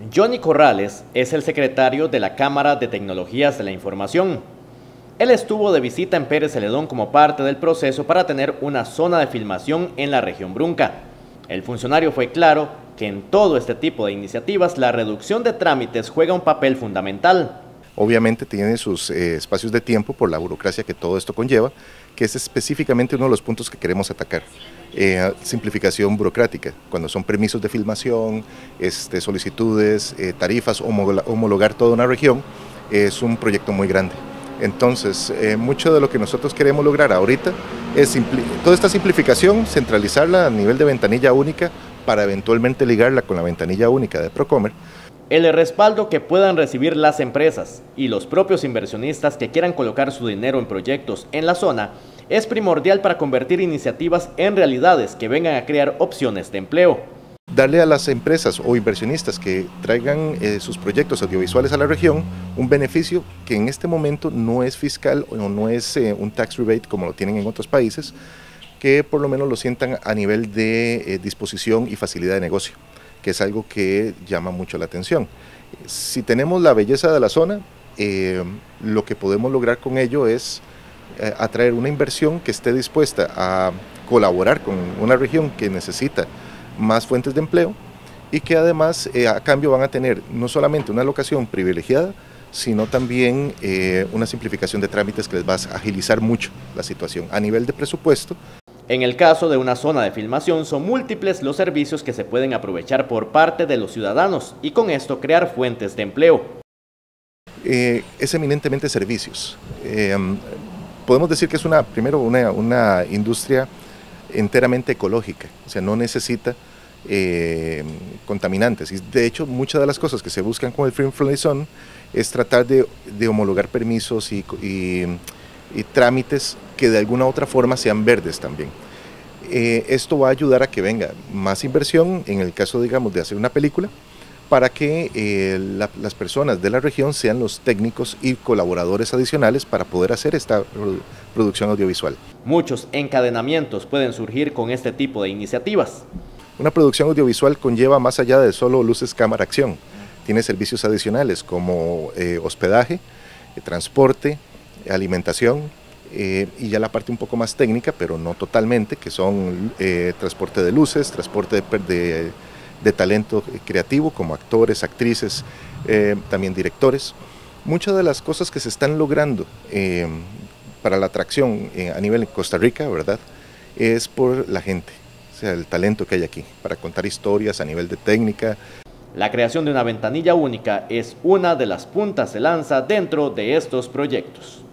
Johnny Corrales es el secretario de la Cámara de Tecnologías de la Información. Él estuvo de visita en Pérez Celedón como parte del proceso para tener una zona de filmación en la región Brunca. El funcionario fue claro que en todo este tipo de iniciativas la reducción de trámites juega un papel fundamental. Obviamente tiene sus espacios de tiempo por la burocracia que todo esto conlleva, que es específicamente uno de los puntos que queremos atacar. Simplificación burocrática, cuando son permisos de filmación, solicitudes, tarifas, homologar toda una región, es un proyecto muy grande. Entonces, mucho de lo que nosotros queremos lograr ahorita es toda esta simplificación, centralizarla a nivel de ventanilla única para eventualmente ligarla con la ventanilla única de Procomer. El respaldo que puedan recibir las empresas y los propios inversionistas que quieran colocar su dinero en proyectos en la zona es primordial para convertir iniciativas en realidades que vengan a crear opciones de empleo. Darle a las empresas o inversionistas que traigan sus proyectos audiovisuales a la región un beneficio que en este momento no es fiscal o no es un tax rebate como lo tienen en otros países, que por lo menos lo sientan a nivel de disposición y facilidad de negocio, que es algo que llama mucho la atención. Si tenemos la belleza de la zona, lo que podemos lograr con ello es atraer una inversión que esté dispuesta a colaborar con una región que necesita más fuentes de empleo y que además a cambio van a tener no solamente una locación privilegiada, sino también una simplificación de trámites que les va a agilizar mucho la situación a nivel de presupuesto. En el caso de una zona de filmación, son múltiples los servicios que se pueden aprovechar por parte de los ciudadanos y con esto crear fuentes de empleo. Es eminentemente servicios. Podemos decir que es una industria enteramente ecológica, o sea, no necesita contaminantes. Y de hecho, muchas de las cosas que se buscan con el Film Friendly Zone es tratar de homologar permisos y trámites que de alguna u otra forma sean verdes también. Esto va a ayudar a que venga más inversión, en el caso, digamos, de hacer una película, para que las personas de la región sean los técnicos y colaboradores adicionales para poder hacer esta producción audiovisual. Muchos encadenamientos pueden surgir con este tipo de iniciativas. Una producción audiovisual conlleva más allá de solo luces, cámara, acción. Tiene servicios adicionales como hospedaje, transporte, alimentación y ya la parte un poco más técnica, pero no totalmente, que son transporte de luces, transporte de talento creativo como actores, actrices, también directores. Muchas de las cosas que se están logrando para la atracción a nivel de Costa Rica, ¿verdad?, es por la gente, o sea, el talento que hay aquí para contar historias a nivel de técnica. La creación de una ventanilla única es una de las puntas de lanza dentro de estos proyectos.